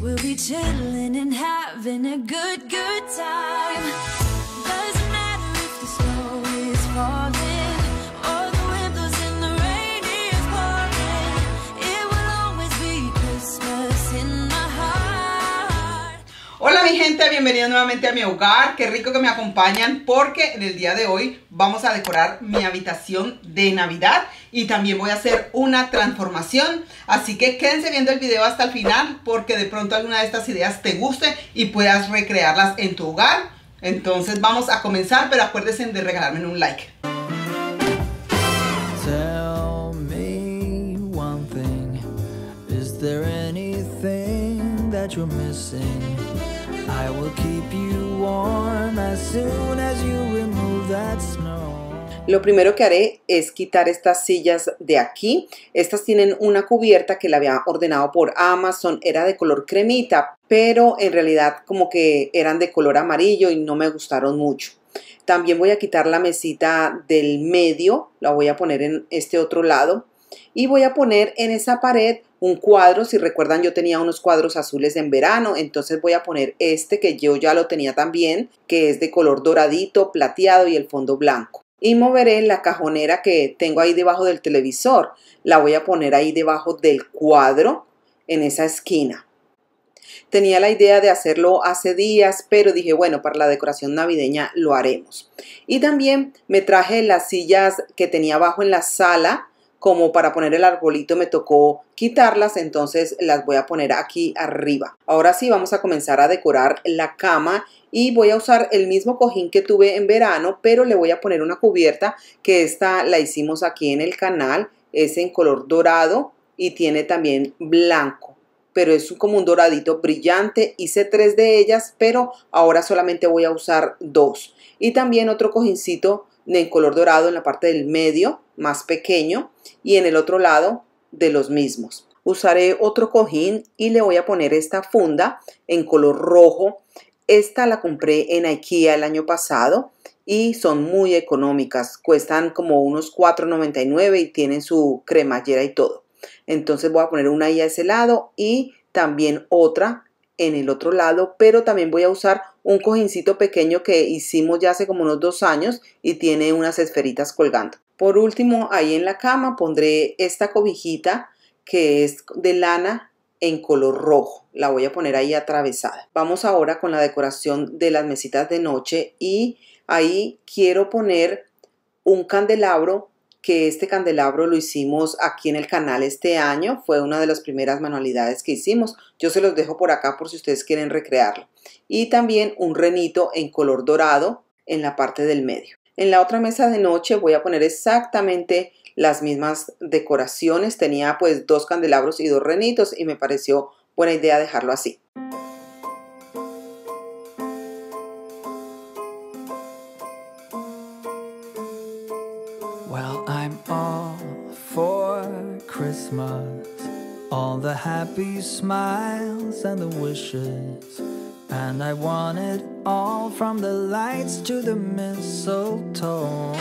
We'll be chilling and having a good time. Doesn't matter if the snow is falling or the wind blows and the rain is pouring. It will always be Christmas in my heart. Hola mi gente, bienvenidos nuevamente a mi hogar. Qué rico que me acompañan porque en el día de hoy vamos a decorar mi habitación de Navidad y también voy a hacer una transformación. Así que quédense viendo el video hasta el final porque de pronto alguna de estas ideas te guste y puedas recrearlas en tu hogar. Entonces vamos a comenzar, pero acuérdense de regalarme un like. Tell me one thing, is there anything that you're missing? I will keep you warm as soon as you remove that snow. Lo primero que haré es quitar estas sillas de aquí. Estas tienen una cubierta que la había ordenado por Amazon. Era de color cremita, pero en realidad como que eran de color amarillo y no me gustaron mucho. También voy a quitar la mesita del medio. La voy a poner en este otro lado. Y voy a poner en esa pared un cuadro. Si recuerdan, yo tenía unos cuadros azules en verano. Entonces voy a poner este que yo ya lo tenía también, que es de color doradito, plateado y el fondo blanco. Y moveré la cajonera que tengo ahí debajo del televisor. La voy a poner ahí debajo del cuadro, en esa esquina. Tenía la idea de hacerlo hace días, pero dije, bueno, para la decoración navideña lo haremos. Y también me traje las sillas que tenía abajo en la sala, como para poner el arbolito me tocó quitarlas, entonces las voy a poner aquí arriba. Ahora sí vamos a comenzar a decorar la cama y voy a usar el mismo cojín que tuve en verano, pero le voy a poner una cubierta que esta la hicimos aquí en el canal, es en color dorado y tiene también blanco, pero es como un doradito brillante. Hice 3 de ellas, pero ahora solamente voy a usar 2. Y también otro cojincito en color dorado en la parte del medio, más pequeño, y en el otro lado de los mismos. Usaré otro cojín y le voy a poner esta funda en color rojo. Esta la compré en IKEA el año pasado y son muy económicas. Cuestan como unos $4.99 y tienen su cremallera y todo. Entonces voy a poner una ahí a ese lado y también otra en el otro lado, pero también voy a usar un cojincito pequeño que hicimos ya hace como unos 2 años y tiene unas esferitas colgando. Por último, ahí en la cama pondré esta cobijita que es de lana en color rojo. La voy a poner ahí atravesada. Vamos ahora con la decoración de las mesitas de noche y ahí quiero poner un candelabro, que este candelabro lo hicimos aquí en el canal este año. Fue una de las primeras manualidades que hicimos. Yo se los dejo por acá por si ustedes quieren recrearlo. Y también un renito en color dorado en la parte del medio. En la otra mesa de noche voy a poner exactamente las mismas decoraciones. Tenía pues 2 candelabros y 2 renitos y me pareció buena idea dejarlo así. Well, I'm all for Christmas, all the happy smiles and the wishes, and I want it all from the lights to the mistletoe.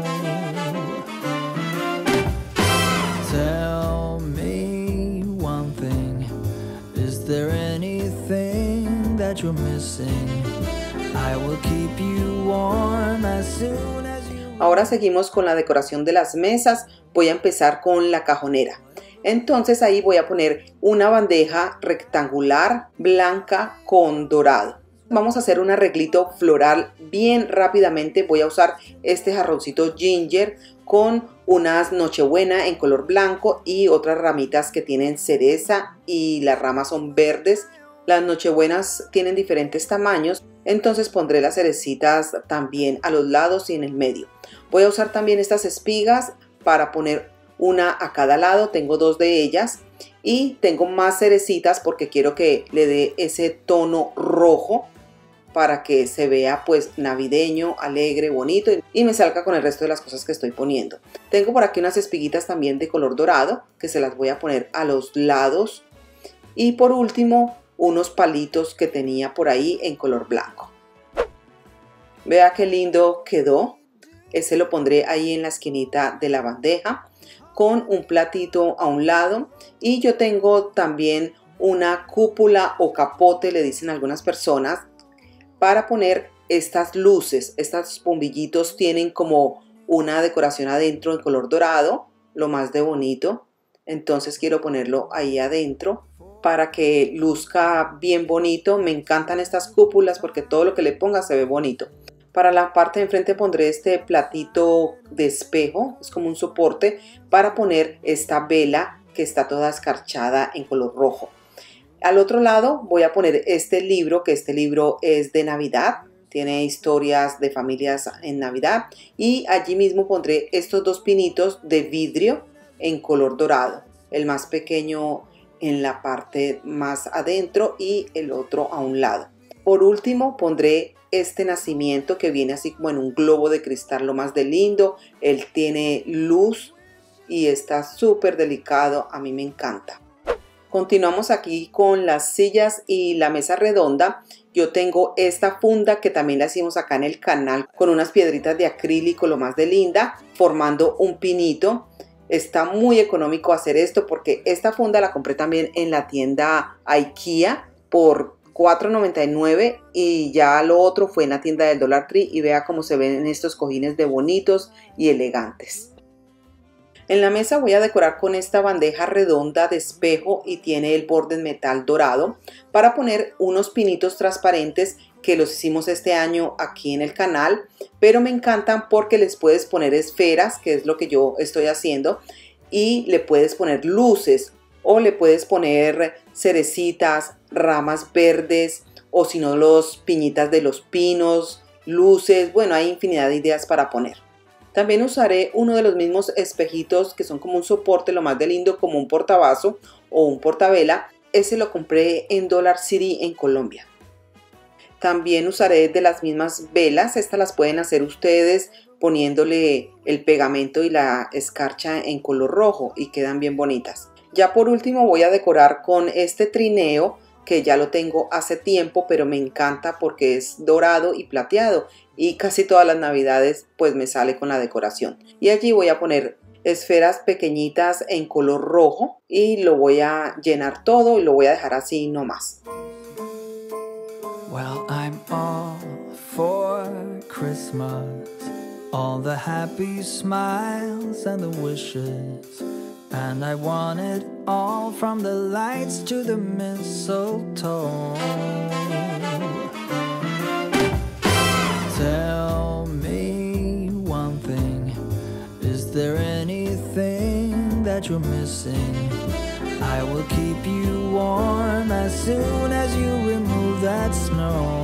Tell me one thing, is there anything that you're missing? I will keep you warm as soon as you... Ahora seguimos con la decoración de las mesas. Voy a empezar con la cajonera. Entonces ahí voy a poner una bandeja rectangular blanca con dorado. Vamos a hacer un arreglito floral bien rápidamente. Voy a usar este jarroncito ginger con unas nochebuena en color blanco y otras ramitas que tienen cereza y las ramas son verdes. Las nochebuenas tienen diferentes tamaños, entonces pondré las cerecitas también a los lados y en el medio. Voy a usar también estas espigas para poner una a cada lado. Tengo 2 de ellas y tengo más cerecitas porque quiero que le dé ese tono rojo para que se vea pues navideño, alegre, bonito y me salga con el resto de las cosas que estoy poniendo. Tengo por aquí unas espiguitas también de color dorado que se las voy a poner a los lados y por último unos palitos que tenía por ahí en color blanco. Vea qué lindo quedó. Ese lo pondré ahí en la esquinita de la bandeja con un platito a un lado y yo tengo también una cúpula o capote, le dicen algunas personas, para poner estas luces. Estos bombillitos tienen como una decoración adentro en color dorado, lo más de bonito. Entonces quiero ponerlo ahí adentro para que luzca bien bonito. Me encantan estas cúpulas porque todo lo que le ponga se ve bonito. Para la parte de enfrente pondré este platito de espejo, es como un soporte para poner esta vela que está toda escarchada en color rojo. Al otro lado voy a poner este libro, que este libro es de Navidad, tiene historias de familias en Navidad, y allí mismo pondré estos dos pinitos de vidrio en color dorado, el más pequeño en la parte más adentro y el otro a un lado. Por último pondré este nacimiento que viene así como en un globo de cristal, lo más de lindo. Él tiene luz y está súper delicado, a mí me encanta. Continuamos aquí con las sillas y la mesa redonda. Yo tengo esta funda que también la hicimos acá en el canal con unas piedritas de acrílico, lo más de linda, formando un pinito. Está muy económico hacer esto porque esta funda la compré también en la tienda IKEA por $4.99 y ya lo otro fue en la tienda del Dollar Tree, y vea cómo se ven estos cojines de bonitos y elegantes. En la mesa voy a decorar con esta bandeja redonda de espejo y tiene el borde en metal dorado para poner unos pinitos transparentes que los hicimos este año aquí en el canal, pero me encantan porque les puedes poner esferas, que es lo que yo estoy haciendo, y le puedes poner luces o le puedes poner cerecitas, ramas verdes, o si no los piñitas de los pinos, luces. Bueno, hay infinidad de ideas para poner. También usaré uno de los mismos espejitos que son como un soporte, lo más de lindo, como un portavaso o un portavela. Ese lo compré en Dollar City en Colombia. También usaré de las mismas velas. Estas las pueden hacer ustedes poniéndole el pegamento y la escarcha en color rojo y quedan bien bonitas. Ya por último voy a decorar con este trineo que ya lo tengo hace tiempo, pero me encanta porque es dorado y plateado y casi todas las navidades pues me sale con la decoración. Y allí voy a poner esferas pequeñitas en color rojo y lo voy a llenar todo y lo voy a dejar así nomás. Well, I'm all for Christmas, all the happy smiles and the wishes, and I want it all from the lights to the mistletoe. Tell me one thing, is there anything that you're missing? I will keep you warm as soon as you remove that snow.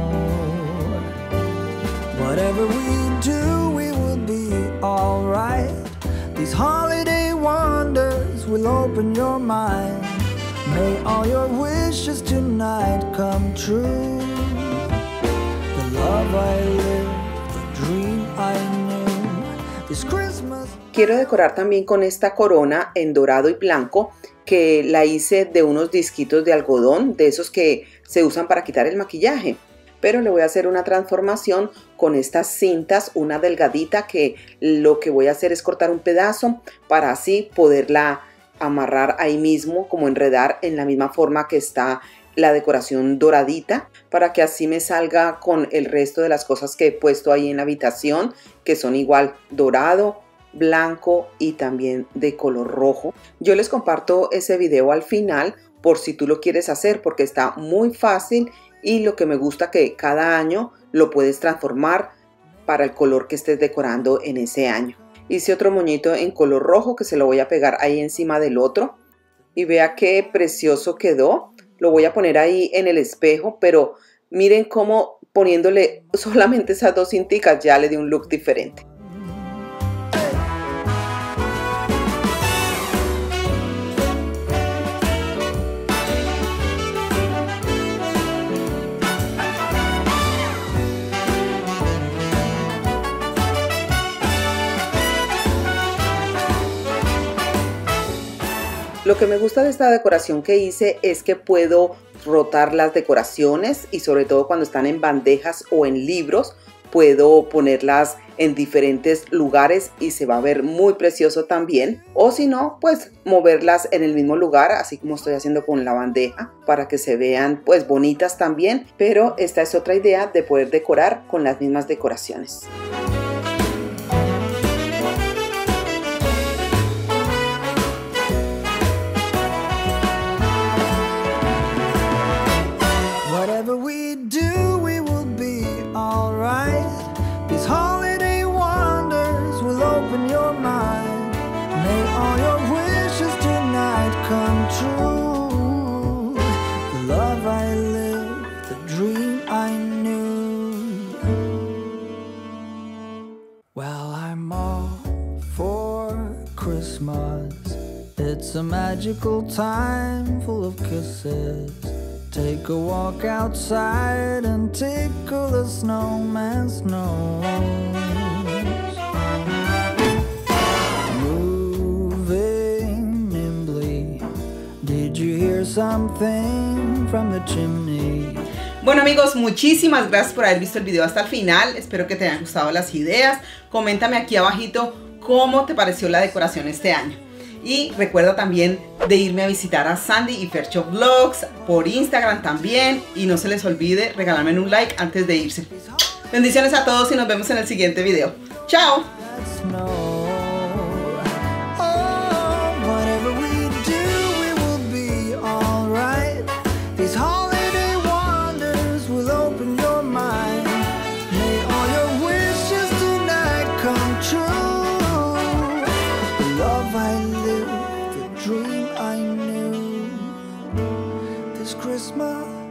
Whatever we do, we will be alright. These holiday wonders will open your mind. May all your wishes tonight come true. The love I lived, the dream I knew, this Christmas. Quiero decorar también con esta corona en dorado y blanco que la hice de unos disquitos de algodón, de esos que se usan para quitar el maquillaje. Pero le voy a hacer una transformación con estas cintas, una delgadita, que lo que voy a hacer es cortar un pedazo para así poderla amarrar ahí mismo, como enredar en la misma forma que está la decoración doradita, para que así me salga con el resto de las cosas que he puesto ahí en la habitación, que son igual dorado, blanco y también de color rojo. Yo les comparto ese video al final por si tú lo quieres hacer, porque está muy fácil y lo que me gusta que cada año lo puedes transformar para el color que estés decorando en ese año. Hice otro moñito en color rojo que se lo voy a pegar ahí encima del otro y vea qué precioso quedó. Lo voy a poner ahí en el espejo, pero miren cómo poniéndole solamente esas dos cinticas ya le di un look diferente. Lo que me gusta de esta decoración que hice es que puedo rotar las decoraciones y sobre todo cuando están en bandejas o en libros, puedo ponerlas en diferentes lugares y se va a ver muy precioso también. O si no, pues moverlas en el mismo lugar, así como estoy haciendo con la bandeja, para que se vean pues bonitas también. Pero esta es otra idea de poder decorar con las mismas decoraciones. Whatever we do, we will be alright. These holiday wonders will open your mind. May all your wishes tonight come true. The love I lived, the dream I knew. Well, I'm all for Christmas. It's a magical time full of kisses. Take a walk outside and tickle the snowman's nose. Moving nimbly, did you hear something from the chimney? Bueno amigos, muchísimas gracias por haber visto el video hasta el final. Espero que te hayan gustado las ideas. Coméntame aquí abajito cómo te pareció la decoración este año. Y recuerda también de irme a visitar a Sandy y Fercho Vlogs por Instagram también. Y no se les olvide regalarme un like antes de irse. Bendiciones a todos y nos vemos en el siguiente video. ¡Chao! Christmas